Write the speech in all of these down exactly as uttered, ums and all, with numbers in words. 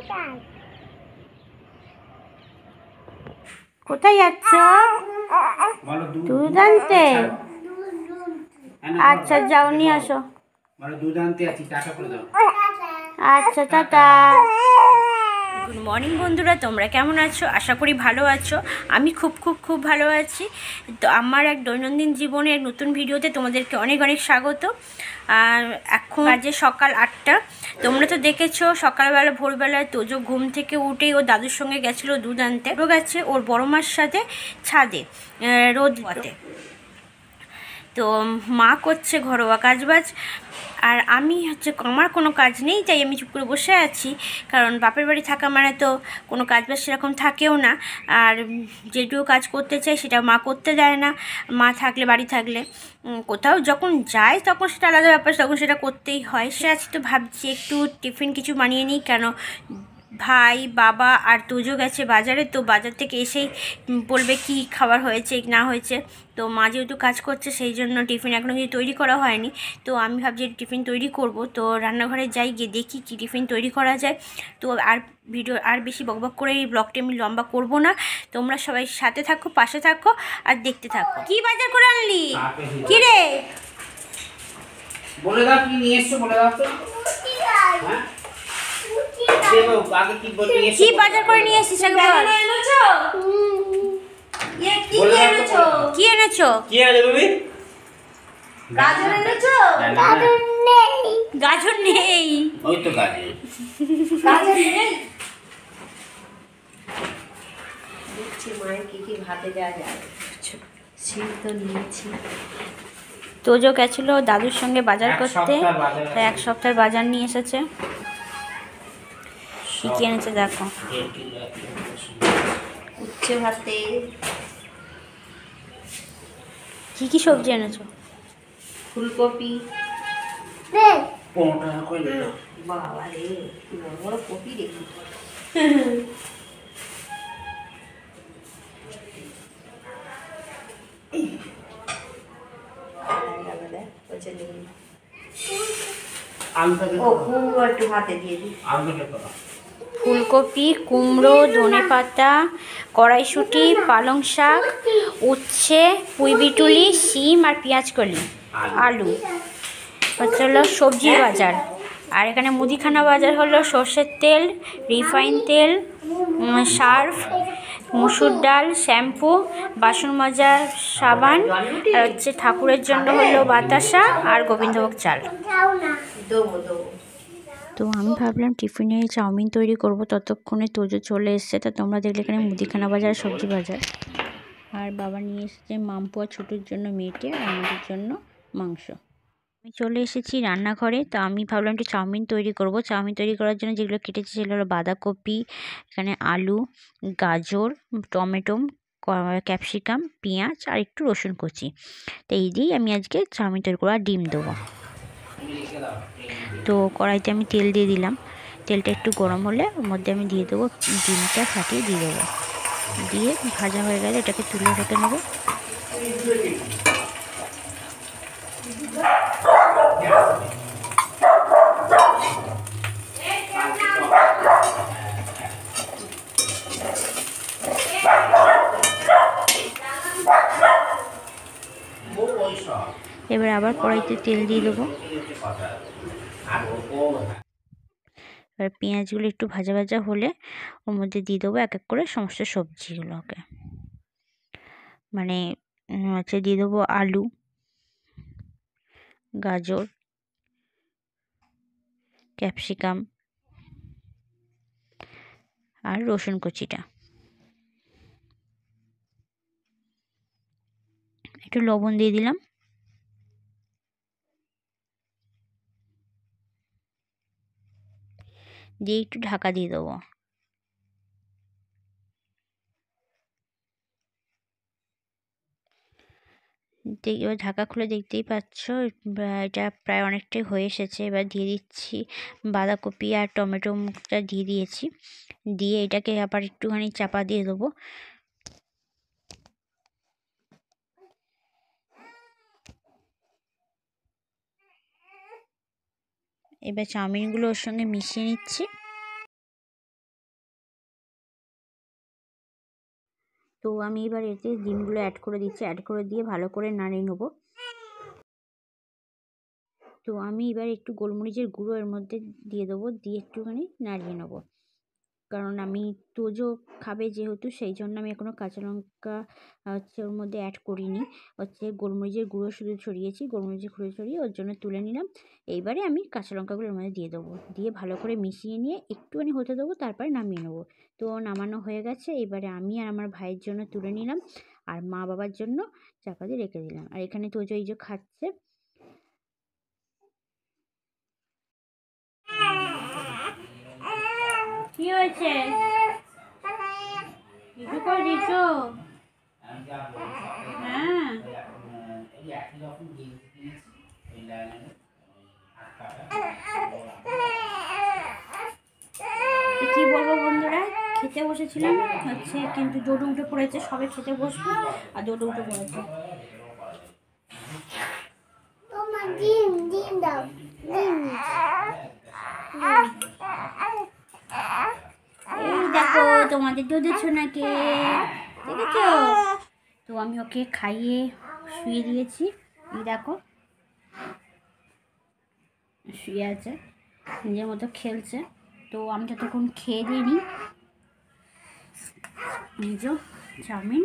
কোথায় যাচ্ছ? দুধ আনতে? আচ্ছা যাও নিয়ে আসো। আচ্ছা টাটা। গুড মর্নিং বন্ধুরা, তোমরা কেমন আছো? আশা করি ভালো আছো। আমি খুব খুব খুব ভালো আছি। তো আমার এক দৈনন্দিন জীবনে এক নতুন ভিডিওতে তোমাদেরকে অনেক অনেক স্বাগত। আর এখন বাজে সকাল আটটা। তোমরা তো দেখেছো সকালবেলা ভোরবেলায় তোজো ঘুম থেকে উঠেই ও দাদুর সঙ্গে গেছিলো দুধ আনতে। ও গেছে ওর বড় মার সাথে ছাদে রোদ পাতে। তো মা করছে ঘরোয়া কাজবাজ, আর আমি হচ্ছে আমার কোনো কাজ নেই, তাই আমি চুপ করে বসে আছি। কারণ বাপের বাড়ি থাকা মানে তো কোনো কাজবাজ সেরকম থাকেও না, আর যেটুকু কাজ করতে চাই সেটা মা করতে দেয় না। মা থাকলে বাড়ি থাকলে কোথাও যখন যায় তখন সেটা আলাদা ব্যাপার, তখন সেটা করতেই হয়। সে আজ তো ভাবছি একটু টিফিন কিছু বানিয়ে নিই, কেন ভাই বাবা আর তোজো গেছে বাজারে, তো বাজার থেকে এসেই বলবে কি খাবার হয়েছে না হয়েছে। তো মা যেহেতু কাজ করছে সেই জন্য টিফিন এখনও কিছু তৈরি করা হয়নি। তো আমি ভাবছি টিফিন তৈরি করব। তো রান্নাঘরে যাই, গিয়ে দেখি কী টিফিন তৈরি করা যায়। তো আর ভিডিও আর বেশি বকবক করে এই ব্লগটা আমি লম্বা করব না। তোমরা সবাই সাথে থাকো, পাশে থাকো আর দেখতে থাকো। কি বাজার করে আনলি? কি রে বলে দাও, কি নিয়ে এসছো বলে দাও তো। হ্যাঁ দেবো আগে কি বল নিয়ে এসছো? কি বাজার করে নিয়ে এসেছিস একবার? এনেছো? ইয়ে কি এনেছো? কি এনেছো? কি আনলে তুমি? গাজর এনেছো? গাজর নেই। গাজর নেই? ওই তো গাজর। গাজর নেই? দেখছি মায়ের কি কি ভাতে দেওয়া যায়। সিল তো নিয়েছি। তোজো গেছিলো দাদুর সঙ্গে বাজার করতে, তাই এক সপ্তাহের বাজার নিয়ে এসেছে। কি কি এনেছে দেখো। উচ্ছে ভাতে। কি কি সবজি এনেছো? ফুলকপি। পনেরো টাকা করে নিল। বাবা রে, বড় বড় কপি দেখি। ও কুমড়ো একটু ভাতে দিয়ে দিই। ফুলকপি, কুমড়ো, ধনেপাতা, কড়াইশুঁটি, পালং শাক, উচ্ছে, পুঁইবিটুলি, শিম আর পেঁয়াজকলি, আলু। হচ্ছে হলো সবজি বাজার। আর এখানে মুদিখানা বাজার হলো সর্ষের তেল, রিফাইন তেল, সার্ফ, মসুর ডাল, শ্যাম্পু, বাসন মাজার সাবান, আর হচ্ছে ঠাকুরের জন্য হলো বাতাসা আর গোবিন্দভোগ চাল। তো আমি ভাবলাম টিফিনে চাউমিন তৈরি করব, ততক্ষণে তোজো চলে এসছে। তা তোমরা দেখলে এখানে মুদিখানা বাজার, সবজি বাজার। আর বাবা নিয়ে এসেছে মামপোয়া ছোটোর জন্য মেটে, আর আমাদের জন্য মাংস। আমি চলে এসেছি রান্নাঘরে। তো আমি ভাবলাম একটু চাউমিন তৈরি করব। চাউমিন তৈরি করার জন্য যেগুলো কেটেছি সেগুলো হলো বাঁধাকপি, এখানে আলু, গাজর, টমেটো, ক্যাপসিকাম, পেঁয়াজ আর একটু রসুন কুচি। তো এই দিয়েই আমি আজকে চাউমিন তৈরি করবো, আর ডিম দেবো। তো কড়াইতে আমি তেল দিয়ে দিলাম। তেলটা একটু গরম হলে ওর মধ্যে আমি দিয়ে দেবো ডিমটা, ফাটিয়ে দিয়ে দেবো। দিয়ে ভাজা হয়ে গেলে এটাকে তুলে রেখে নেবো। এবার আবার কড়াইতে তেল দিয়ে দেবো। এবার পেঁয়াজগুলো একটু ভাজা ভাজা হলে ওর মধ্যে দিয়ে দেবো এক এক করে সমস্ত সবজিগুলোকে। মানে হচ্ছে দিয়ে দেবো আলু, গাজর, ক্যাপসিকাম আর রসুন কুচিটা। একটু লবণ দিয়ে দিলাম। দিয়ে একটু ঢাকা দিয়ে দেবো। এবার ঢাকা খুলে দেখতেই পাচ্ছ এটা প্রায় অনেকটাই হয়ে এসেছে। এবার দিয়ে দিচ্ছি বাঁধাকপি আর টমেটোটা দিয়ে দিয়েছি। দিয়ে এটাকে আবার একটুখানি চাপা দিয়ে দেবো। এবার চাউমিনগুলো ওর সঙ্গে মিশিয়ে নিচ্ছি। আমি এবার এতে ডিমগুলো অ্যাড করে দিচ্ছি, অ্যাড করে দিয়ে ভালো করে নাড়িয়ে নেবো। তো আমি এবার একটু গোলমরিচের গুঁড়ো এর মধ্যে দিয়ে দেবো, দিয়ে একটুখানি নাড়িয়ে নেবো। কারণ আমি তোজো খাবে যেহেতু, সেই জন্য আমি এখনও কাঁচা লঙ্কা হচ্ছে ওর মধ্যে অ্যাড করিনি, হচ্ছে গোলমরিচের গুঁড়ো শুধু ছড়িয়েছি, গোলমরিচের গুঁড়ো ছড়িয়ে ওর জন্য তুলে নিলাম। এইবারে আমি কাঁচা লঙ্কাগুলো এর মধ্যে দিয়ে দেবো, দিয়ে ভালো করে মিশিয়ে নিয়ে একটুখানি হতে দেবো, তারপরে নামিয়ে নেবো। তো নামানো হয়ে গেছে, এবারে আমি আর আমার ভাইয়ের জন্য তুলে নিলাম, আর মা বাবার জন্য চাপা দিয়ে রেখে দিলাম। আর এখানে তোজো এই যে খাচ্ছে। কি হয়েছে? কিছু করে দিচ্ছ? হ্যাঁ কি বলবো বন্ধুরা, খেতে বসেছিলাম হচ্ছে, কিন্তু ডোডো উঠে পড়েছে, সবে খেতে বসবো আর ডোডো উঠে পড়েছে। ডিম ডিম দাও ডিম। এই দেখো তোমাদের ডোডো ছোনাকে, দেখেছো? তো আমি ওকে খাইয়ে শুয়ে দিয়েছি, এই দেখো শুয়ে আছে, নিজের মতো খেলছে। তো আমি ততক্ষণ খেয়ে দিয়ে নিই। নিজেও চাউমিন,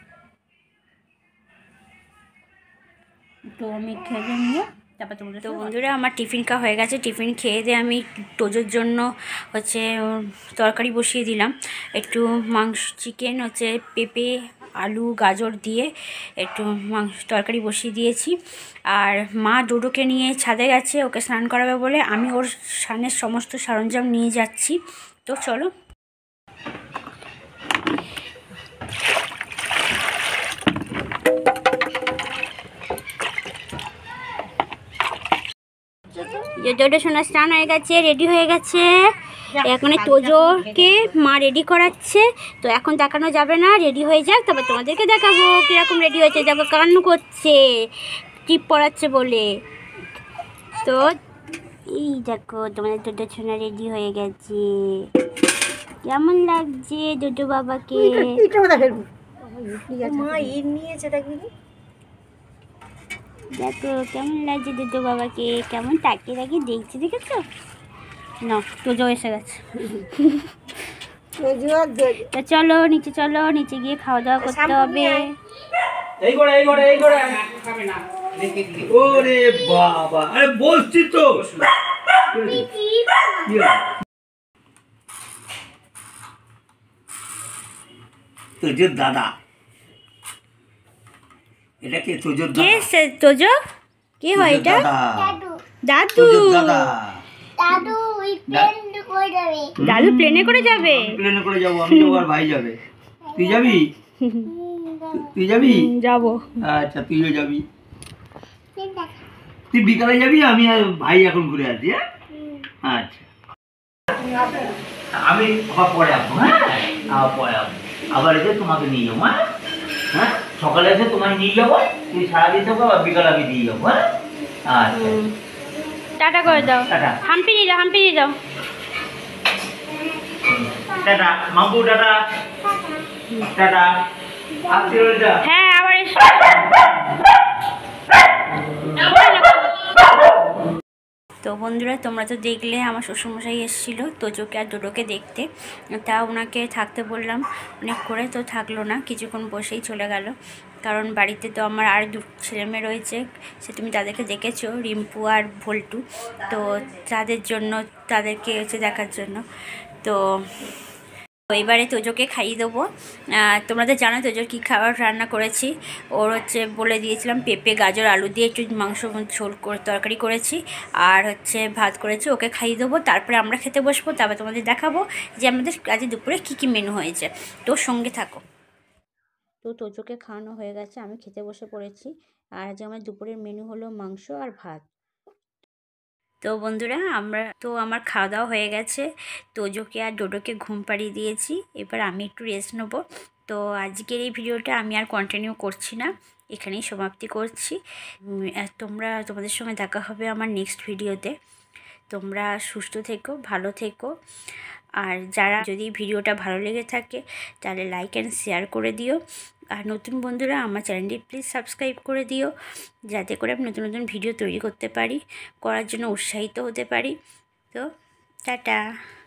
তো আমি খেয়ে নিয়ে তারপর তোমাদের। তো বন্ধুরা আমার টিফিন খাওয়া হয়ে গেছে, টিফিন খেয়ে দিয়ে আমি তোজোর জন্য হচ্ছে তরকারি বসিয়ে দিলাম। একটু মাংস চিকেন হচ্ছে পেঁপে আলু গাজর দিয়ে একটু মাংস তরকারি বসিয়ে দিয়েছি। আর মা ডোডোকে নিয়ে ছাদে গেছে ওকে স্নান করাবে বলে, আমি ওর স্নানের সমস্ত সরঞ্জাম নিয়ে যাচ্ছি। তো চলো। ডোডো সোনা স্নান হয়ে গেছে, রেডি হয়ে গেছে। এখন তোজোকে মা রেডি করাচ্ছে, তো এখন দেখানো যাবে না, রেডি হয়ে যাক তারপর তোমাদেরকে দেখাবো কীরকম রেডি হয়েছে। দেখো কান্না করছে টিপ পড়াচ্ছে বলে। তো এই দেখো তোমাদের ডোডো সোনা রেডি হয়ে গেছে, কেমন লাগছে ডোডো বাবাকে? মা ইট নিয়েছে দেখি, দেখো কেমন লাগছে ডোডো বাবাকে, কেমন তাকিয়ে তাকিয়ে দেখছি, দেখেছো? না তোজো এসে গেছে। তো চলো নিচে চলো, নিচে গিয়ে খাওয়া দাওয়া করতে হবে। এই করে এই করে এই করে খাবে না। ওরে বাবা, আরে বলছি তো। তোজোর দাদা, এটা কে? তোজোর দাদা। কে সে তোজো? কে হয় এটা? দাদু দাদু। তোজোর দাদা। দাদু ওই প্লেন করে যাবে। দাদু প্লেনে করে যাবে? প্লেনে করে যাবো আমি, তো আর ভাই যাবে। তুই যাবি? তুই যাবি? যাবো। আচ্ছা তুইও যাবি। তুই বিকালে যাবি, আমি আর ভাই এখন ঘুরে আসি। হ্যাঁ আচ্ছা, আমি আবার পরে আসবো। হ্যাঁ আবার পরে আসবো, আবার এসে তোমাকে নিয়ে যাবো। হ্যাঁ হ্যাঁ সকালে এসে তোমায় নিয়ে যাবো, তুই সারাদিন থাকো, আবার বিকালে আমি দিয়ে যাবো। হ্যাঁ আচ্ছা টাটা করে দাও, টাটা। হাম্পি দিয়ে দাও, হাম্পি দিয়ে দাও। Tata Mampu, tata tata. আসছি রোজা। হ্যাঁ আবার এসো। তো বন্ধুরা তোমরা তো দেখলে আমার শ্বশুরমশাই এসেছিলো তোজোকে আর ডোডোকে দেখতে, তা ওনাকে থাকতে বললাম অনেক করে, তো থাকলো না, কিছুক্ষণ বসেই চলে গেল। কারণ বাড়িতে তো আমার আর দু ছেলেমেয়ে রয়েছে, সে তুমি তাদেরকে দেখেছো, রিম্পু আর ভল্টু, তো তাদের জন্য তাদেরকে এসে দেখার জন্য। তো এবারে তোজোকে খাইয়ে দেবো। তোমরা তো জানো তোজোর কী খাবার রান্না করেছি। ওর হচ্ছে বলে দিয়েছিলাম পেঁপে গাজর আলু দিয়ে একটু মাংস ঝোল করে তরকারি করেছি, আর হচ্ছে ভাত করেছি, ওকে খাইয়ে দেবো। তারপরে আমরা খেতে বসবো, তারপর তোমাদের দেখাবো যে আমাদের আজকে দুপুরে কী কী মেনু হয়েছে। তো সঙ্গে থাকো। তো তোজোকে খাওয়ানো হয়ে গেছে, আমি খেতে বসে পড়েছি। আর আজ আমার দুপুরের মেনু হলো মাংস আর ভাত। তো বন্ধুরা আমরা তো আমার খাওয়া দাওয়া হয়ে গেছে, তোজোকে আর ডোডোকে ঘুম পাড়িয়ে দিয়েছি, এবার আমি একটু রেস্ট নেবো। তো আজকের এই ভিডিওটা আমি আর কন্টিনিউ করছি না, এখানেই সমাপ্তি করছি। তোমরা তোমাদের সঙ্গে দেখা হবে আমার নেক্সট ভিডিওতে। তোমরা সুস্থ থেকো, ভালো থেকো, আর যারা যদি ভিডিওটা ভালো লেগে থাকে তাহলে লাইক অ্যান্ড শেয়ার করে দিও। আর নতুন বন্ধুরা আমার চ্যানেলটি প্লিজ সাবস্ক্রাইব করে দিও, যাতে করে আমি নতুন নতুন ভিডিও তৈরি করতে পারি, করার জন্য উৎসাহিত হতে পারি। তো টাটা।